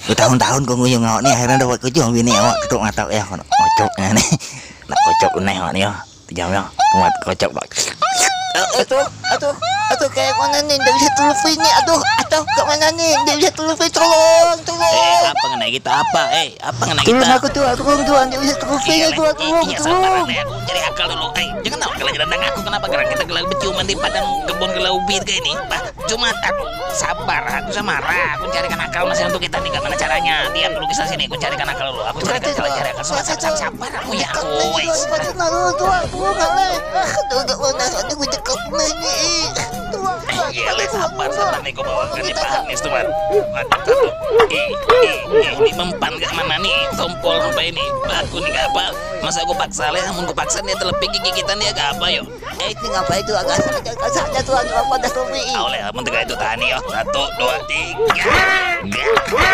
Tahun-tahun kau nguyung ngawak ni akhirnya dapat kujung bini awak tutup mata ya kono kocok ni. Nak kocok unai awak ni ya. Jam ya. Kuat kocok bak. Aduh kayak mana nih? Dia bisa telepon ni. Aduh kat mana nih? Dia bisa telepon. Tolong. Apa kena kita apa? Apa kena kita? Tolong aku tuh, tuan. Dia bisa telepon aku. Iya sabar nih, aku cari akal dulu. Jangan tahu kalau jalan aku kenapa gerak kita gelau berciuman di padang kebun gelau bir kayak ini. Cuma aku sabar, aku marah. Aku carikan akal masih untuk kita nih. Gimana caranya? Diam dulu kisah sini. Aku carikan akal dulu. Aku cari akal. Sabar aku ya aku. Iya, sabar nih. Kau bawakan nih Pak Anies tuan. Ini mempan ke mana nih? Tompol sampai ini. Aku nih gak apa. Masa aku paksa leh, namun aku paksa dia telepik gigi kita nih agak apa yo? Ini ngapa itu agak saja tuan apa dah topi? Oleh, mentega itu tahan yo. 1, 2, 3.